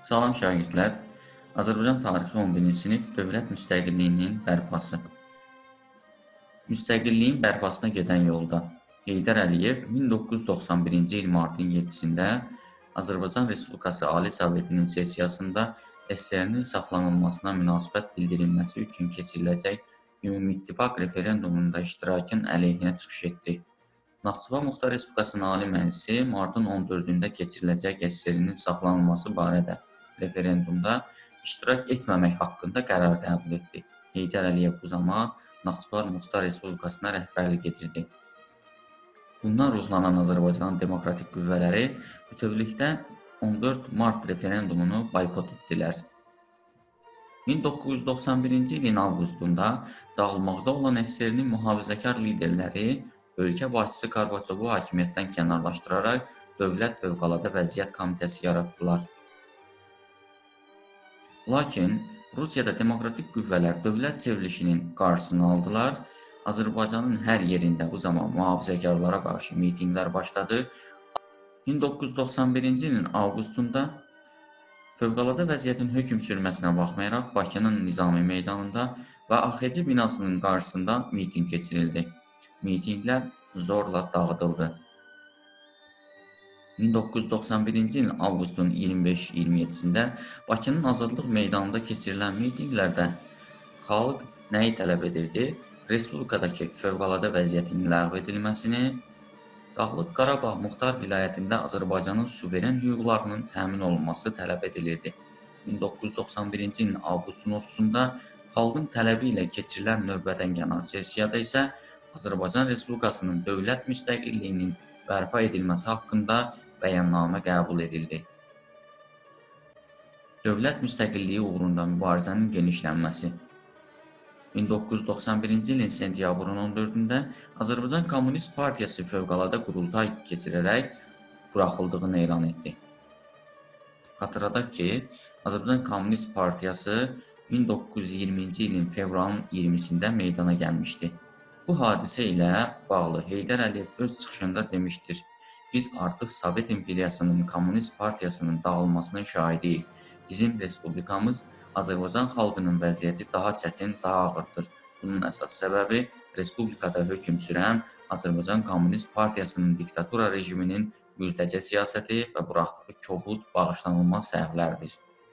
Salam şagirdlər. Azərbaycan tarixi 11-ci sinif dövlət müstəqilliyinin bərpası. Müstəqilliyin bərpasına gedən yolda Heydər Əliyev 1991-ci il martın 7-sində Azərbaycan Respublikası Ali Sovetinin sessiyasında SSR-nin saxlanılmasına münasibət bildirilməsi üçün keçiriləcək Ümumİttifaq referendumunda iştirakın əleyhinə çıxış etdi. Naxçıvan Muxtar Respublikasının Ali Məclisi martın 14-də keçiriləcək SSR-nin saxlanılması barədə referendumda iştirak etməmək haqqında qərar qəbul etdi. Heydər Əliyev bu zaman Naxçıvan Muxtar Respublikasına rəhbərlik edirdi. Bundan ruhlanan Azərbaycanın demokratik qüvvələri bütövlükdə 14 mart referendumunu boykot etdilər. 1991-ci ilin avqustunda dağılmaqda olan SSR-nin mühafizəkar liderləri ölkə başçısı Qorbaçovu hakimiyyətdən kənarlaşdıraraq Dövlət Fövqəladə Vəziyyət Komitəsi yaratdılar. Lakin Rusiyada demokratik qüvvələr dövlət çevrilişinin qarşısını aldılar. Azərbaycanın hər yerində bu zaman mühafizəkarlara qarşı mitinqlər başladı. 1991-ci ilin avqustunda Fövqəladə vəziyyətin hökm sürməsinə baxmayaraq Bakının Nizami meydanında və AXC binasının qarşısında mitinq keçirildi. Mitinqlər zorla dağıdıldı. 1991-ci ilin avqustun 25-27-sində Bakının Azadlıq meydanında keçirilən mitinqlərdə xalq nəyi tələb edirdi? Respublikadakı fövqəladə vəziyyətin ləğv edilməsini, Dağlıq Qarabağ Muxtar Vilayətində Azərbaycanın suveren hüquqlarının təmin olunması tələb edilirdi. 1991-ci ilin avqustun 30-da xalqın tələbi ilə keçirilən növbədənkənar sessiyada isə Azərbaycan Respublikasının dövlət müstəqilliyinin bərpa edilməsi haqqında bəyannamə qəbul edildi. Dövlət müstəqilliyi uğrunda mübarizənin genişlənməsi. 1991-ci ilin sentyabrın 14-də Azərbaycan Kommunist Partiyası fövqəladə qurultay keçirərək buraxıldığını elan etdi. Xatırladaq ki, Azərbaycan Kommunist Partiyası 1920-ci ilin fevralın 20-sində meydana gəlmişdi. Bu hadisə ilə bağlı Heydər Əliyev öz çıxışında demişdir: "Biz artıq Sovet İmperiyasının Kommunist Partiyasının dağılmasının şahidiyik. Bizim respublikamız Azərbaycan xalqının vəziyyəti daha çətin, daha ağırdır. Bunun əsas səbəbi respublikada hökm sürən Azərbaycan Kommunist Partiyasının diktatura rejiminin mürtəce siyasəti və buraxdığı kobud, bağışlanılmaz səhvlərdir."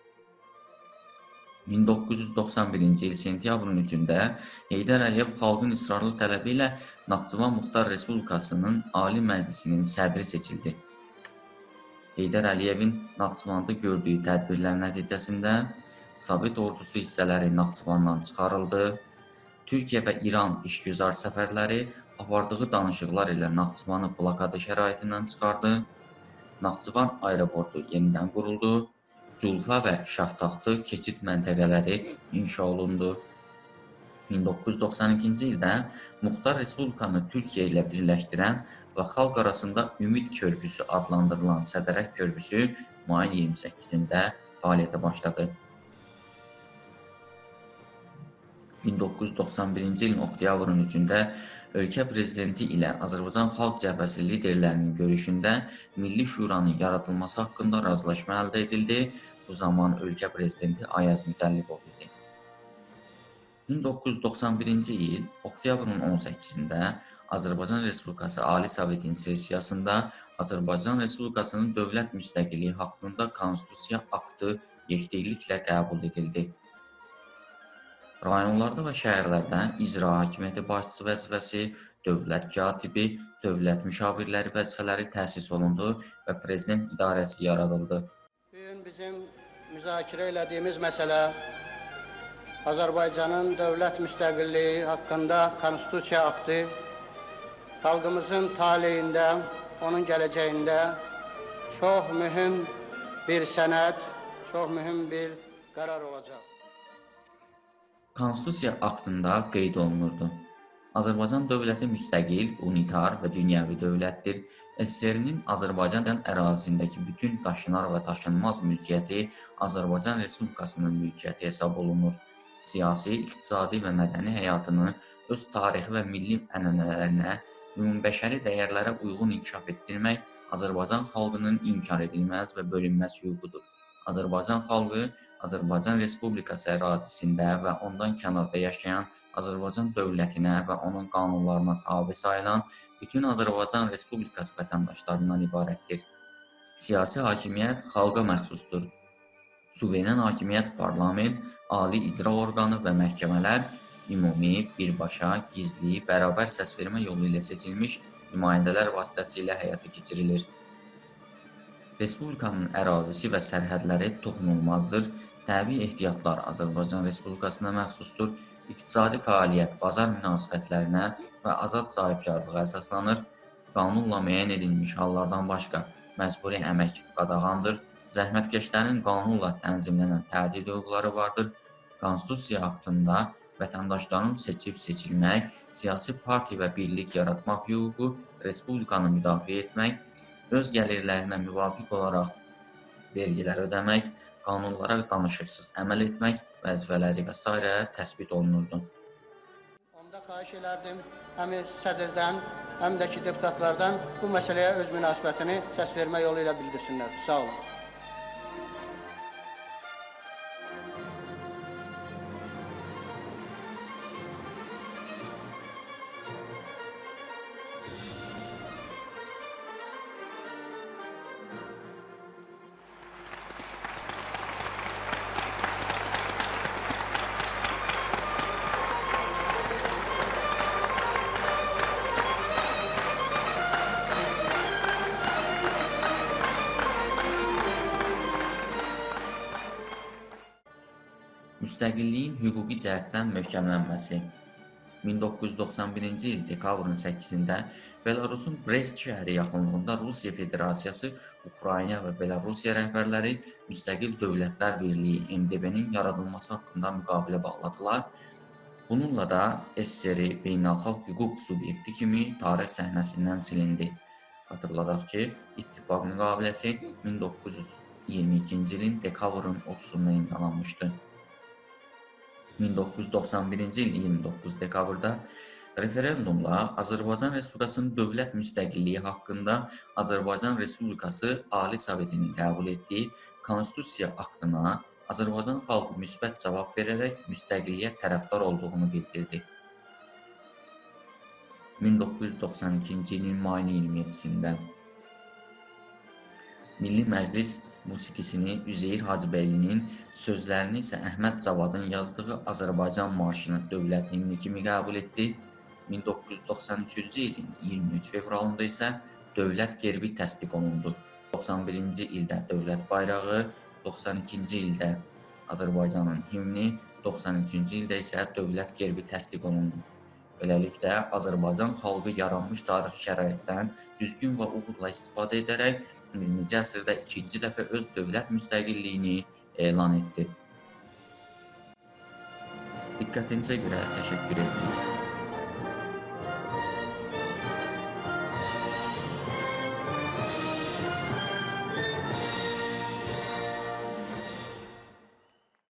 1991-ci il sentyabrın 3-də Heydər Əliyev xalqın israrlı tələbi ilə Naxçıvan Muxtar Respublikasının Ali Məclisinin sədri seçildi. Heydər Əliyevin Naxçıvanda gördüyü tədbirlər nəticəsində Sovet ordusu hissələri Naxçıvandan çıxarıldı. Türkiyə və İran işgüzar səfərləri apardığı danışıqlar ilə Naxçıvanı blokada şəraitindən çıxardı. Naxçıvan aeroportu yenidən quruldu. Culfa və Şahtaxtı keçid məntəqələri inşa olundu. 1992-ci ildə Muxtar Respublikanı Türkiyə ilə birləşdirən və xalq arasında Ümid Körpüsü adlandırılan Sədərək Körpüsü mayın 28-də fəaliyyətə başladı. 1991-ci ilin oktyabrın 3-də ölkə prezidenti ilə Azərbaycan Xalq Cəbhəsi liderlərinin görüşündə Milli Şuranın yaradılması haqqında razılaşma əldə edildi. Bu zaman ölkə prezidenti Ayaz Mütəllibov idi. 1991-ci il oktyabrın 18-də Azərbaycan Respublikası Ali Sovetinin sessiyasında Azərbaycan Respublikasının dövlət müstəqilliyi haqqında konstitusiya aktı yekdilliklə qəbul edildi. Rayonlarda və şəhərlərdə icra hakimiyyəti başçısı vəzifəsi, dövlət katibi, dövlət müşavirləri vəzifələri təsis olundu və prezident idarəsi yaradıldı. Bugün bizim müzakirə elədiyimiz məsələ Azərbaycanın dövlət müstəqilliyi haqqında konstitusiya aktı xalqımızın taleyində, onun gələcəyində çox mühüm bir sənəd, çox mühüm bir qərar olacaq. Konstitusiya aktında qeyd olunurdu: Azərbaycan dövləti müstəqil, unitar və dünyəvi dövlətdir. SSR-nin Azərbaycan ərazisindəki bütün daşınar və daşınmaz mülkiyyəti Azərbaycan Respublikasının mülkiyyəti hesab olunur. Siyasi, iqtisadi və mədəni həyatını öz tarixi və milli ənənələrinə, ümumbəşəri dəyərlərə uyğun inkişaf etdirmək Azərbaycan xalqının inkar edilməz və bölünməz hüququdur. Azərbaycan xalqı Azərbaycan Respublikası ərazisində və ondan kənarda yaşayan Azərbaycan dövlətinə və onun qanunlarına tabe sayılan bütün Azərbaycan Respublikası vətəndaşlarından ibarətdir. Siyasi hakimiyyət xalqa məxsusdur. Suveren hakimiyyət parlament, ali icra orqanı və məhkəmələr ümumi, birbaşa, gizli, bərabər səsvermə yolu ilə seçilmiş nümayəndələr vasitəsilə həyata keçirilir. Respublikanın ərazisi və sərhədləri toxunulmazdır. Təbii ehtiyatlar Azərbaycan Respublikasına məxsusdur. İqtisadi fəaliyyət bazar münasibətlərinə və azad sahibkarlığa əsaslanır. Qanunla müəyyən edilmiş hallardan başqa məcburi əmək qadağandır. Zəhmətkeşlərin qanunla tənzimlənən tədid hüquqları vardır. Konstitusiya aktında vətəndaşların seçib seçilmək, siyasi partiya və birlik yaratmaq hüququ, respublikanı müdafiə etmək, öz gəlirlərinə müvafiq olaraq vergilər ödəmək, qanunlara danışıqsız əməl etmək vəzifələri və s. təsbit olunurdu. Onda xahiş elərdim həm sədrdən, həm də ki deputatlardan bu məsələyə öz münasibətini səs vermə yolu ilə bildirsinlər. Sağ olun. Müstəqilliyin hüquqi cəhətdən möhkəmlənməsi 1991-ci il dekabrın 8-də Belarusun Brest şəhəri yaxınlığında Rusiya Federasiyası, Ukrayna və Belarusiya rəhbərləri Müstəqil Dövlətlər Birliyi MDB-nin yaradılması haqqında müqavilə bağladılar. Bununla da SSR beynəlxalq hüquq subyekti kimi tarix səhnəsindən silindi. Xatırladaq ki, İttifaq müqaviləsi 1922-ci ilin dekabrın 30-da imzalanmışdı. 1991-ci il 29 dekabrda referendumla Azərbaycan Respublikasının dövlət müstəqilliyi haqqında Azərbaycan Respublikası Ali Sovetinin qəbul etdiyi Konstitusiya aktına Azərbaycan xalqı müsbət cavab verərək müstəqilliyə tərəfdar olduğunu bildirdi. 1992-ci ilin mayın 27-sində Milli Məclis musiqisini Üzeyir Hacıbəylinin, sözlərini isə Əhməd Cavadın yazdığı Azərbaycan marşını dövlət himni kimi qəbul etdi. 1993-cü ilin 23 fevralında isə dövlət gerbi təsdiq olundu. 91-ci ildə dövlət bayrağı, 92-ci ildə Azərbaycanın himni, 93-cü ildə isə dövlət gerbi təsdiq olundu. Beləliklə, Azərbaycan xalqı yaranmış tarixi şəraitdən düzgün və uğurla istifadə edərək 20-ci əsrdə ikinci dəfə öz dövlət müstəqilliyini elan etdi. Diqqətinizə görə təşəkkür edirik.